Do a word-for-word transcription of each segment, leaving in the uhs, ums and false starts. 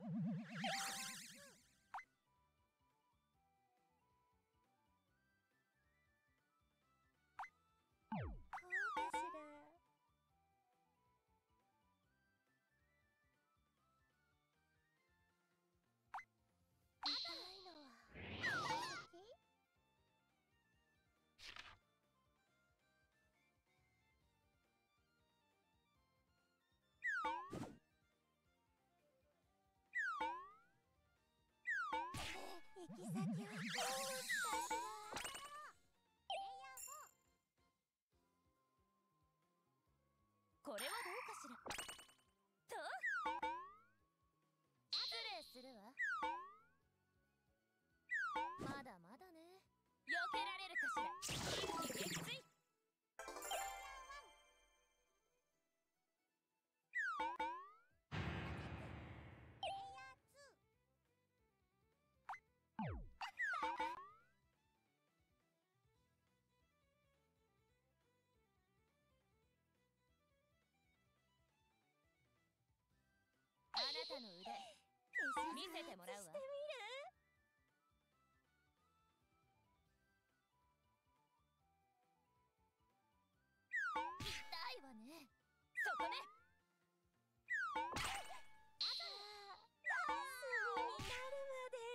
行き先はどうかしら。 これはどうかしら。と失礼するわ。まだまだね。避けられるかしら。一気撃墜。あなたの腕見せてもらうわ。 してみる？ 痛いわね。そこね。 ダンスになるまで。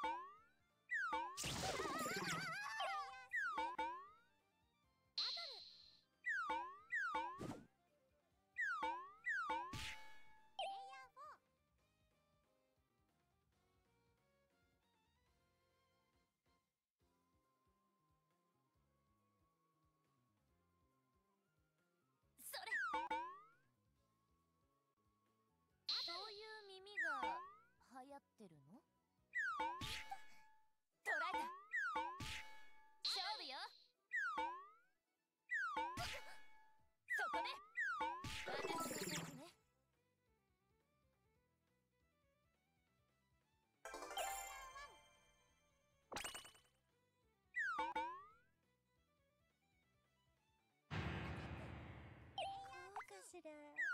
それ。そういう耳が流行ってるの？捕らえた。勝負よ。そこね。私の勝ちね。 どうかしら。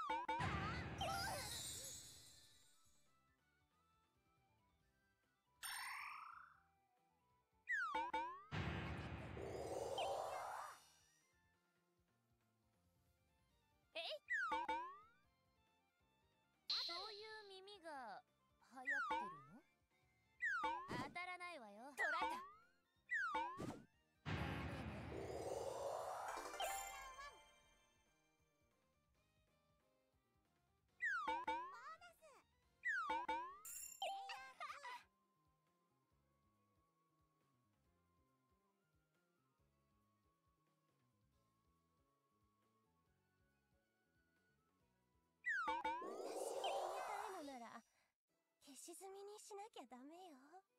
えい。そういう耳が流行ってるの？当たらないわよ。捕らえた。 私を止めたいのなら消し済みにしなきゃダメよ。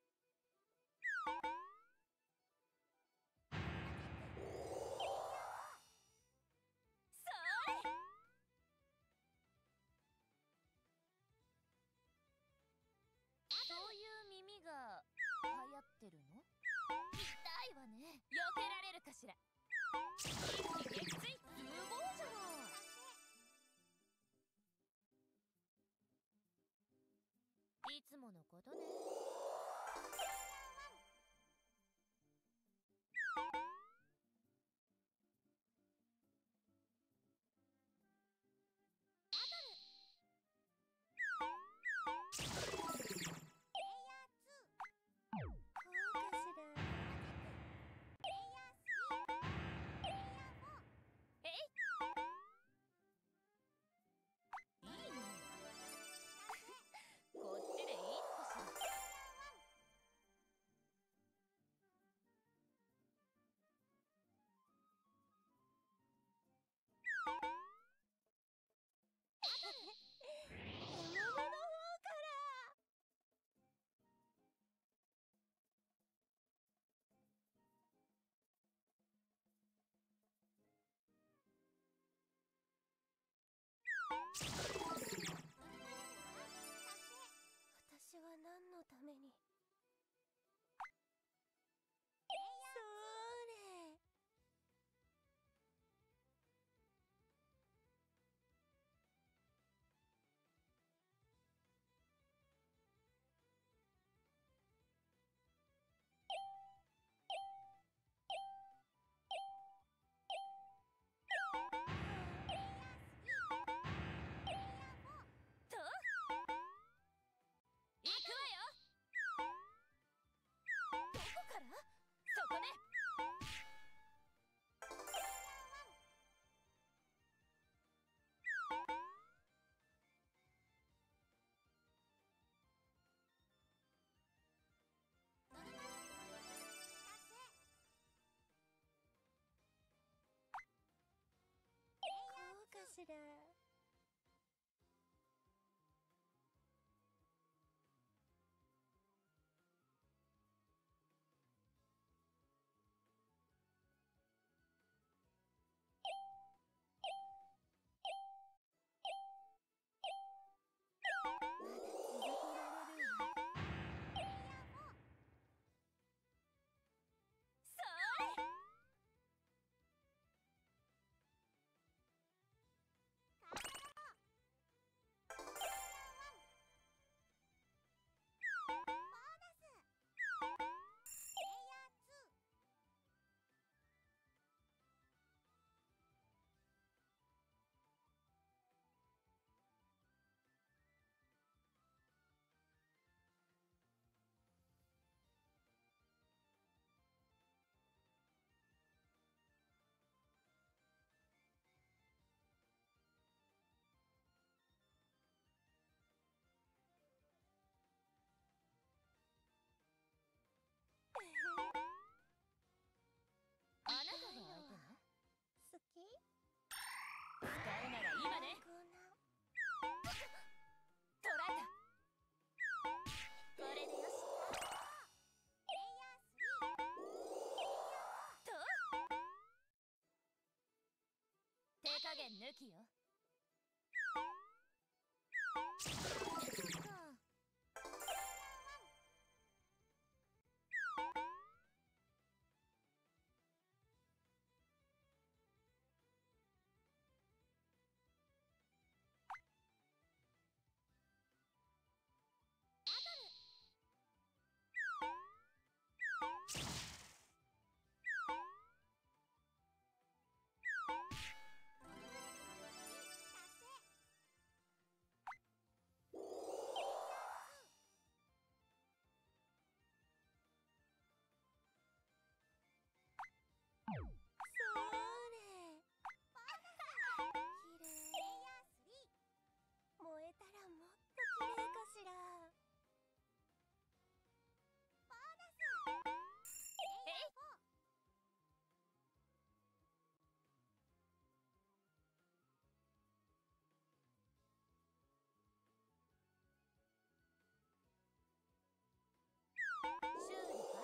それ。そういう耳が流行ってるの？痛いわね。避けられるかしら。一気撃墜。すごいじゃない。いつものことね。 こうかしら。 えい。いいね。こっちでいいのかしら。 山場の方から。私は何のために。それ。 こね。 こうかしら。まだ続けられるわ。 それ。あなたが相手ね。 好き？ 使うなら今ね。 こんな捕らえた。 これでよし。 と手加減抜きよ。 それ。きれい。燃えたらもっときれいかしら。 えい。修理か。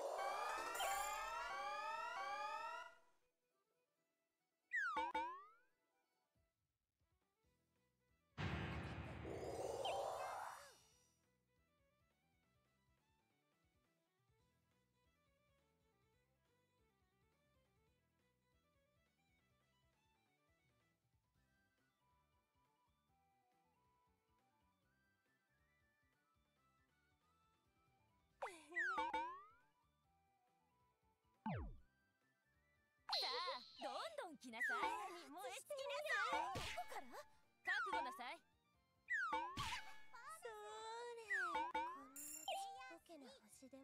さあ、どんどん来なさい。 に燃え尽きなさい。 どこから？覚悟なさい。 それ。こんなちっぽけな星でも。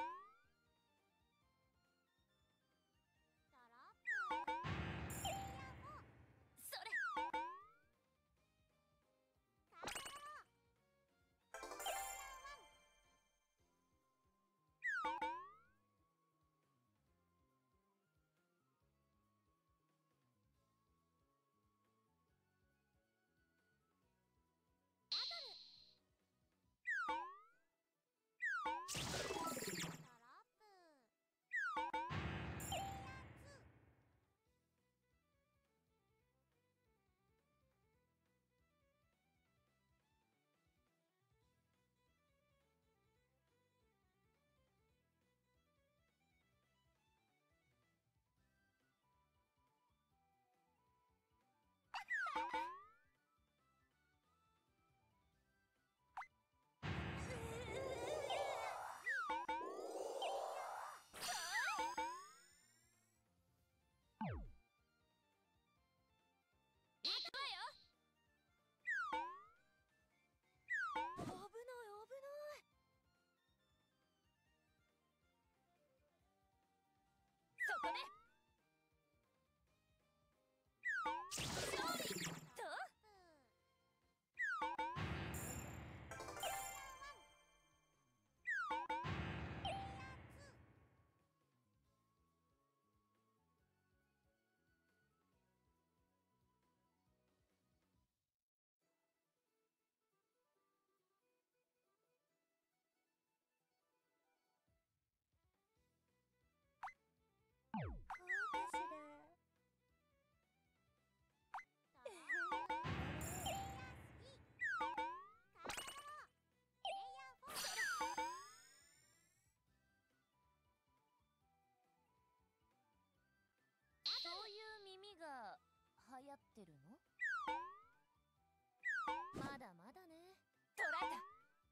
それ。 こで勝利とこうかしら。 そういう耳が流行ってるの？まだまだね。捕らえた。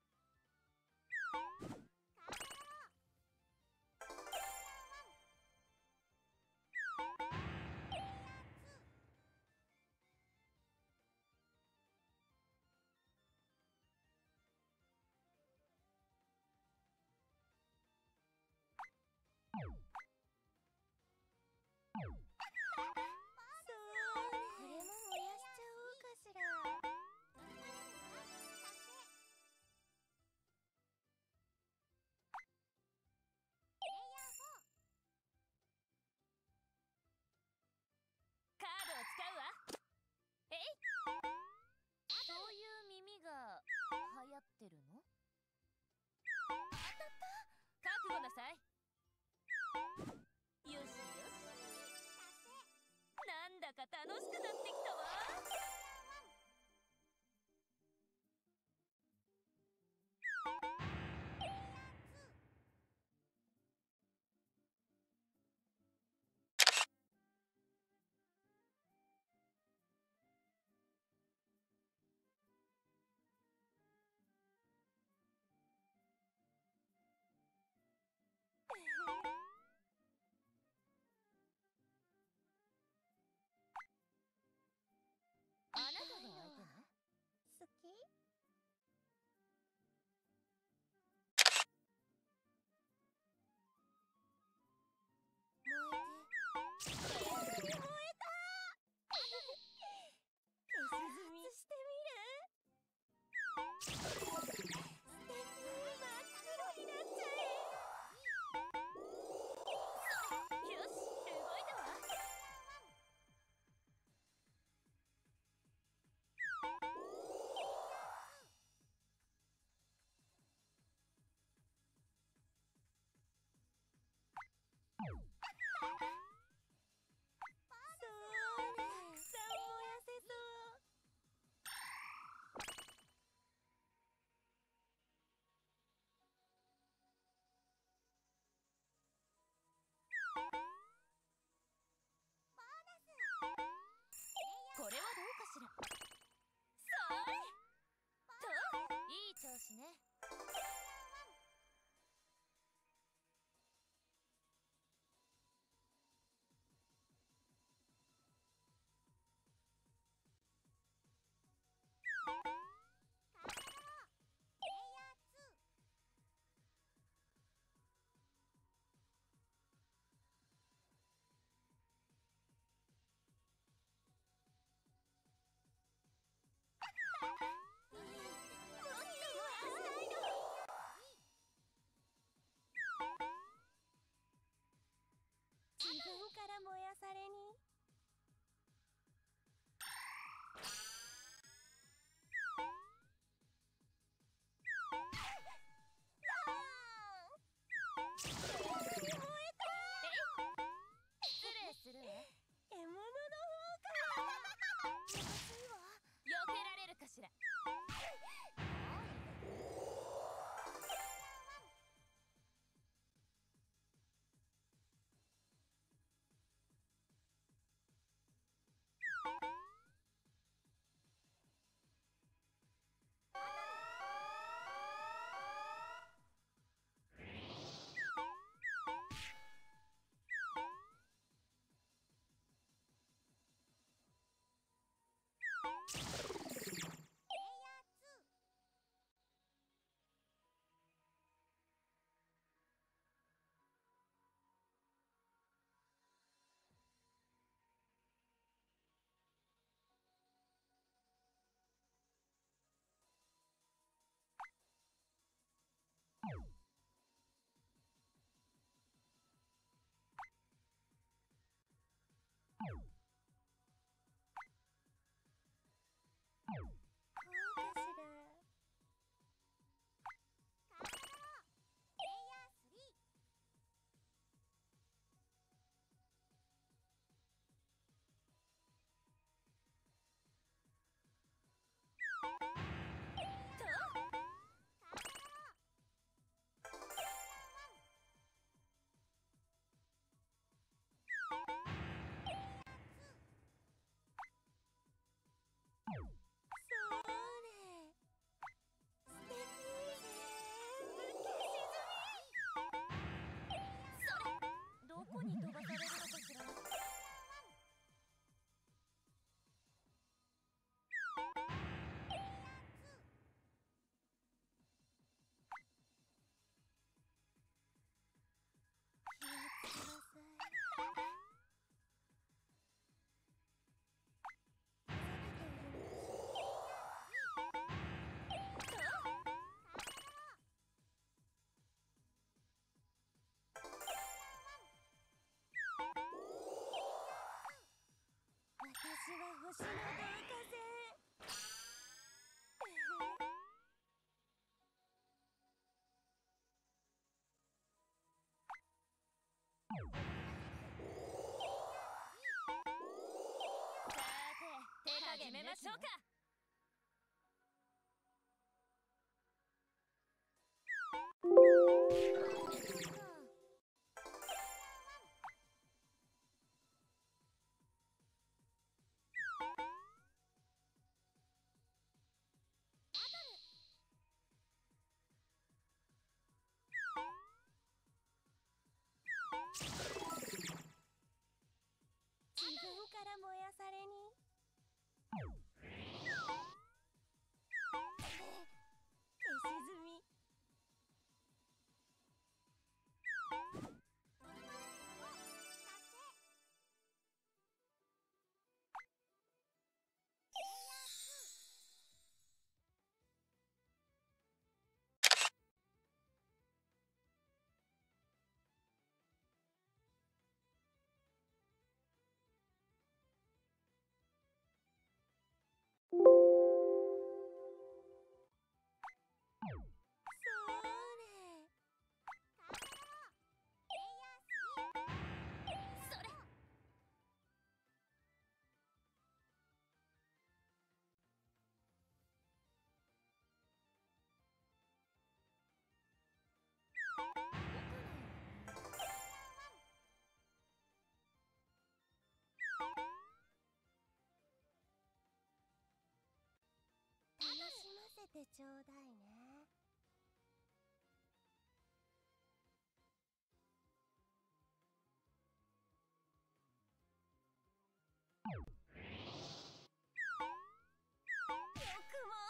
これも燃やしちゃおうかしら。 カードを使うわ。えい。そういう耳が流行ってるの？当たった。覚悟なさい。よしよし。なんだか楽しくなってきたわ。あなたが相手ね。 好き？燃えて。燃えた。消し済みしてみる？素敵。真っ黒になっちゃえ。 よし、動いたわ。 そうね。たくさん燃やせそう。 これはどうかしら。それといい調子ね。 自分から燃やされに。 失礼するわ。 獲物の方からまずいわ。避けられるかしら。 ましょうか。 自分から燃やされに。消し済み。 それ。 楽しませてちょうだいね。よくも。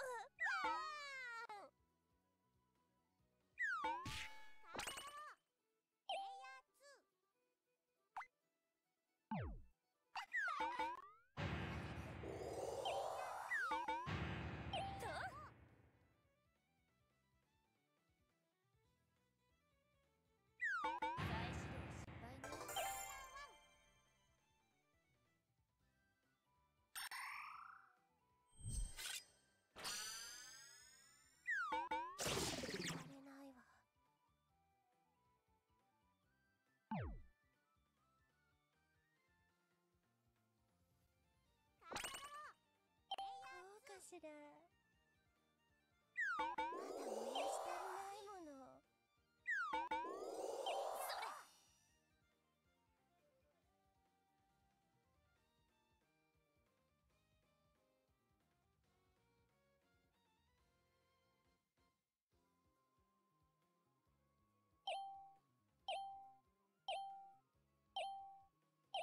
されないわ。こうかしら。まだ燃やし足りないもの。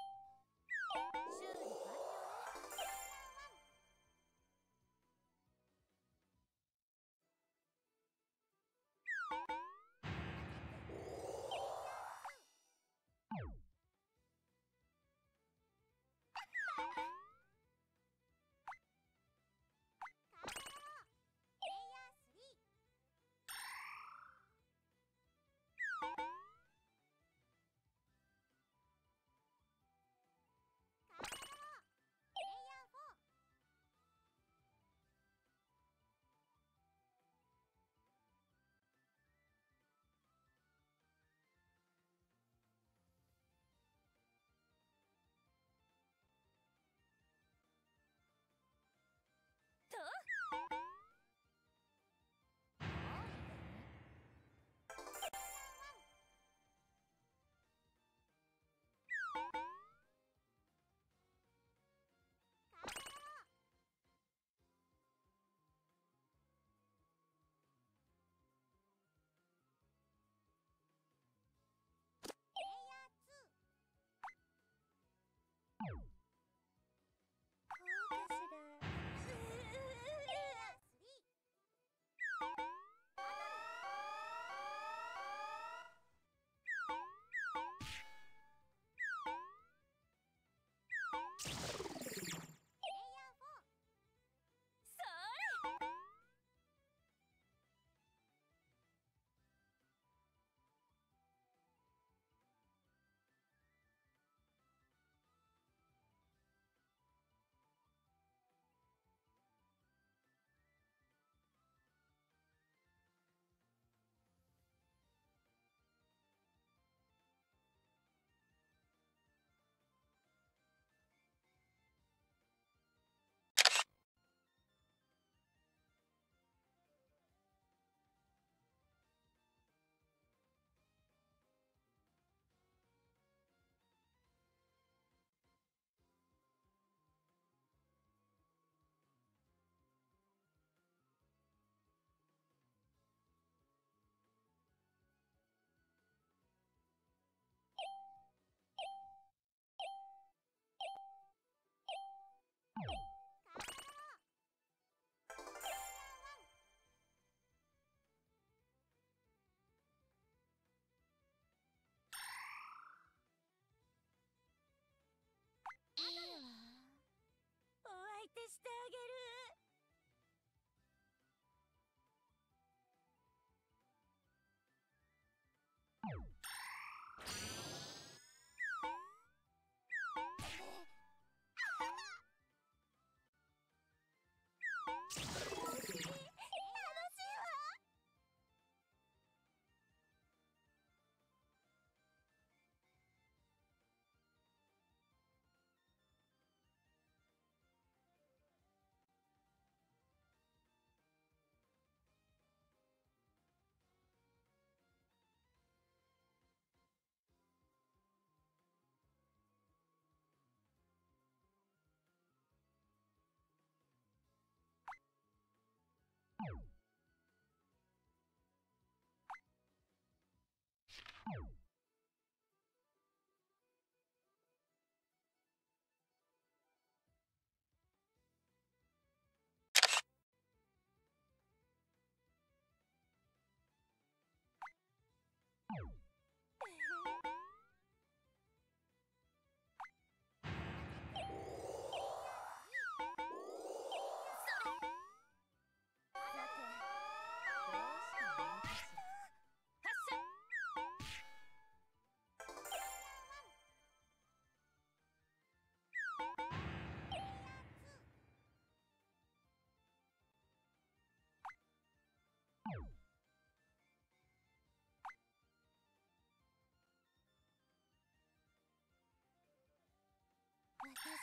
修理完了ね。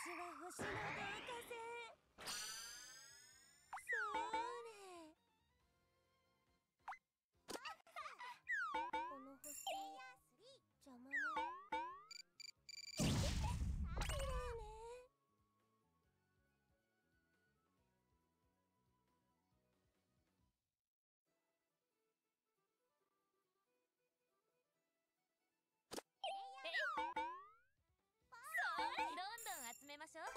私は星の導火線。それ。この星邪魔ね。綺麗ね。 えいそれどんどん集めましょう。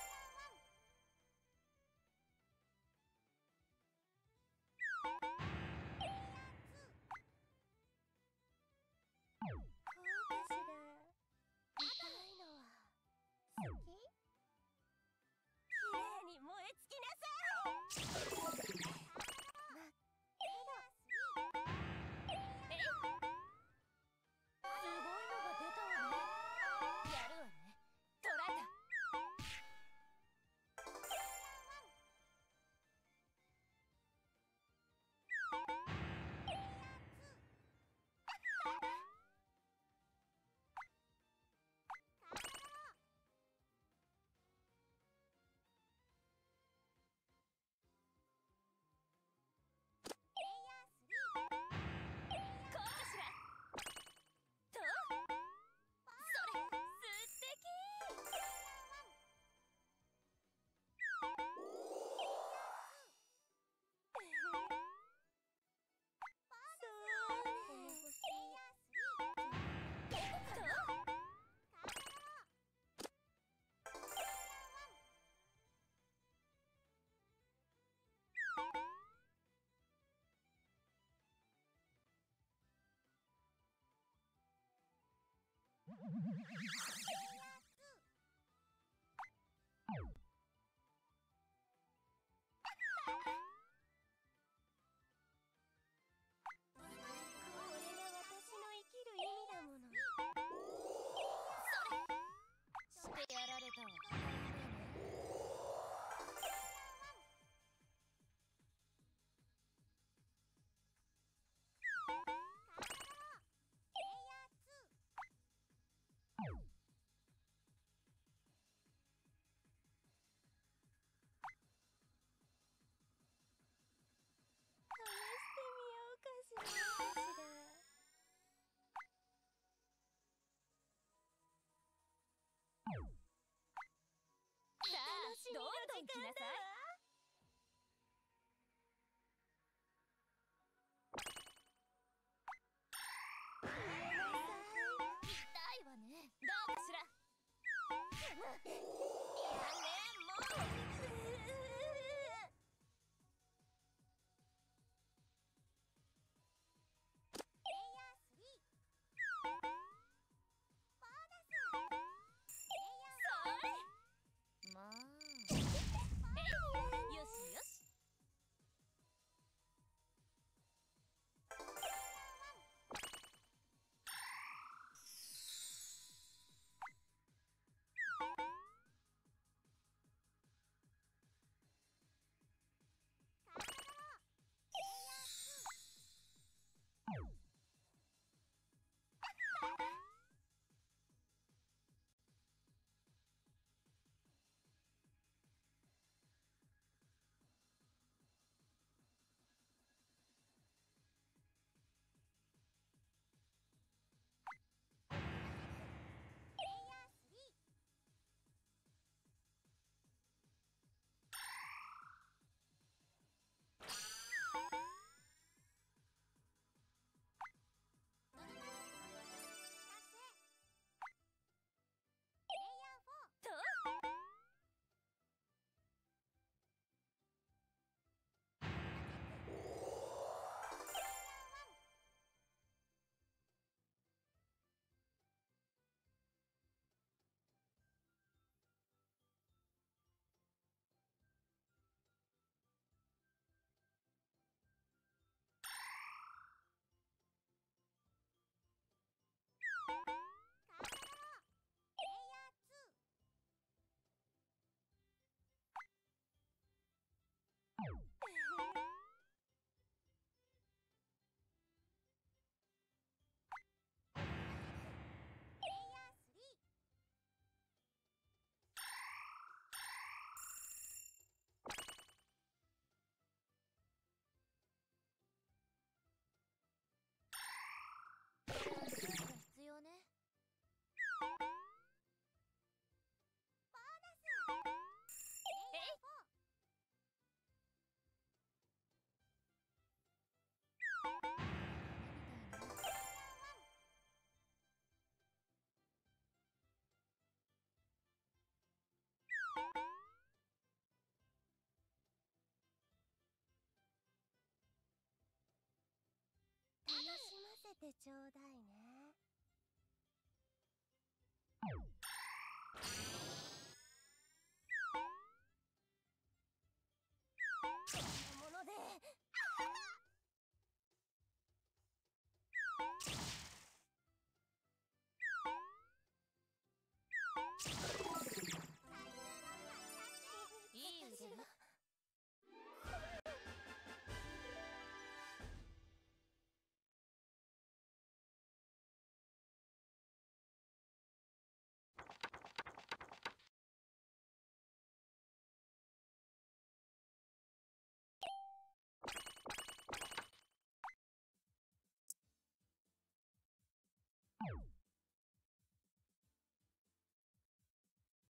こうかしら。痛いのは好き？綺麗に燃え尽きなさい。まっけど。 えいすごいのが出たわね。やるわね。捕らえた。こうかしら。とそれ素敵。 この星これが私の生きる意味だもの。 してやられたわ。 試してみようかしら。かしら。 さあ楽しみのどんどん時間だ来なさい。 わ。消えなさい。 痛いわね。どうかしら。 いやね、もう。 それまあえいよしよし。 てちょうだいね。